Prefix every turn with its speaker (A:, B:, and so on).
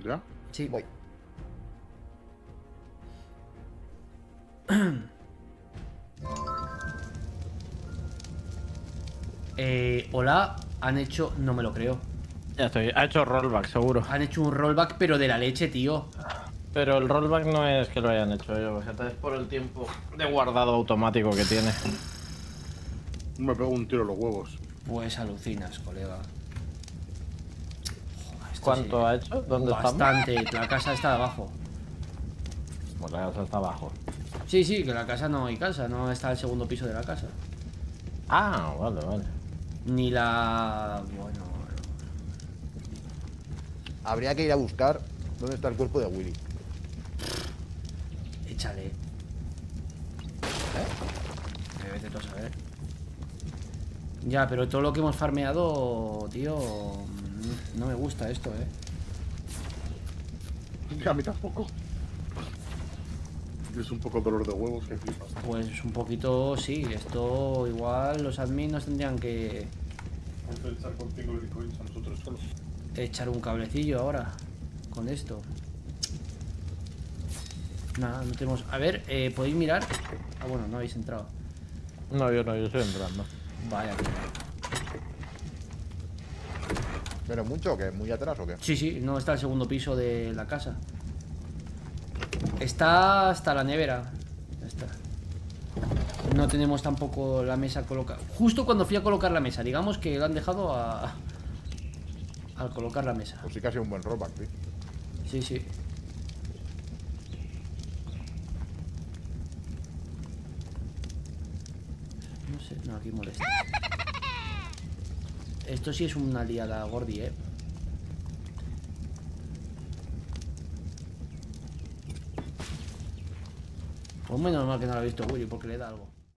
A: ¿Ya?
B: Sí.
C: Voy.
B: Hola, han hecho... No me lo creo.
D: Ya estoy. Ha hecho rollback, seguro.
B: Han hecho un rollback, pero de la leche, tío.
D: Pero el rollback no es que lo hayan hecho ellos, es por el tiempo de guardado automático que tiene.
A: Me pego un tiro en los huevos.
B: Pues alucinas, colega. Joder, esto
D: ¿Cuánto
B: sí.
D: ha hecho? ¿Dónde estamos?
B: Bastante. La casa está abajo.
D: Pues la casa está abajo.
B: Sí, sí, que la casa no hay casa. No está el segundo piso de la casa.
D: Ah, vale, vale.
B: Ni la... Bueno...
C: Habría que ir a buscar dónde está el cuerpo de Willy.
B: Échale. Vete tú a saber. Ya, pero todo lo que hemos farmeado, tío... No me gusta esto,
A: A mí tampoco. Es un poco dolor de huevos que flipas.
B: Pues un poquito, sí. Esto igual los admins tendrían que
A: Vamos a echar contigo el coins a nosotros solos.
B: echar un cablecillo ahora con esto. Nada, no tenemos... A ver, ¿podéis mirar? Ah, bueno, no habéis entrado.
D: No, yo estoy entrando.
B: Vaya.
C: ¿Pero mucho o qué? ¿Muy atrás o qué?
B: Sí, sí, no está el segundo piso de la casa. Está hasta la nevera. Ya está. No tenemos tampoco la mesa colocada. Justo cuando fui a colocar la mesa, digamos que lo han dejado al colocar la mesa.
C: Pues sí que ha sido un buen rollback, tío.
B: Sí, sí. No sé, no, aquí molesta. Esto sí es una liada gordi, Pues menos mal que no lo ha visto Willy porque le da algo.